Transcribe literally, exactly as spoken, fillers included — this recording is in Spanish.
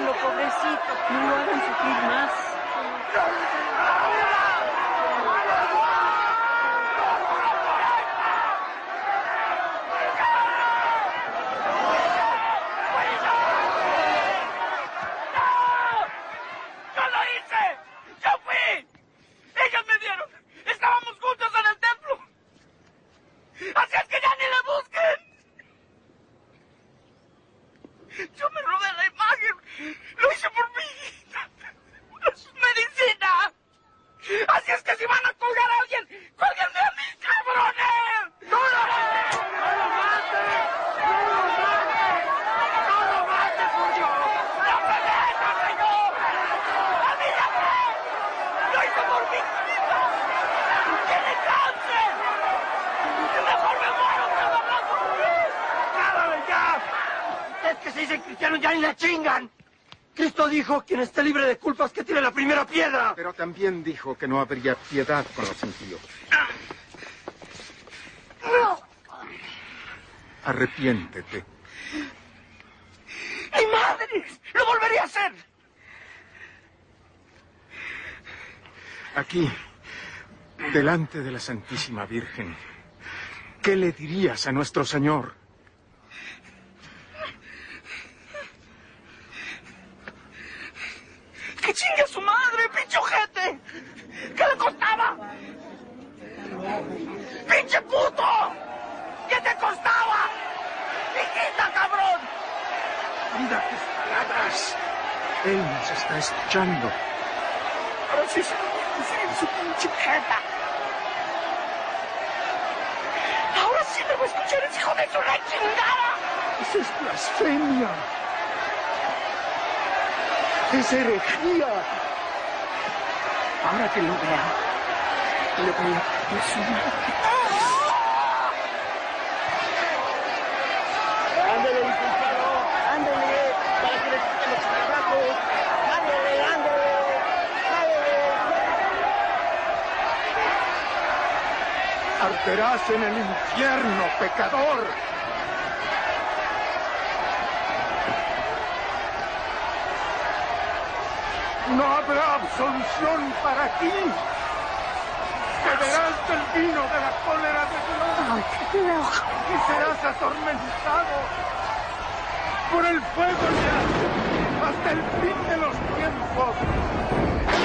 Déjenlo, pobrecito. No lo hagan sufrir más. Dijo, quien esté libre de culpas que tire la primera piedra. Pero también dijo que no habría piedad con los impíos. Arrepiéntete. ¡Mi madre! ¡Lo volvería a hacer! Aquí, delante de la Santísima Virgen, ¿qué le dirías a nuestro Señor? ¡Que chingue a su madre, pinche ojete! ¿Qué le costaba? ¡Pinche puto! ¿Qué te costaba? ¡Hijita, cabrón! Mira tus palabras. Él nos está escuchando. Ahora sí se lo voy a decir en su pinche jeta. Ahora sí me voy a escuchar ese hijo de su la chingada. Eso es blasfemia. Es herejía. Ahora que lo vea, le voy a pedir su madre. ¡Ándale, licenciado! ¡Ándale! ¡Para que le quiten los trabajos! ¡Ándale, ándale! ¡Ándale! Arderás en el infierno, pecador. No habrá absolución para ti. Beberás del vino de la cólera de Dios. Y serás atormentado por el fuego ya hasta el fin de los tiempos.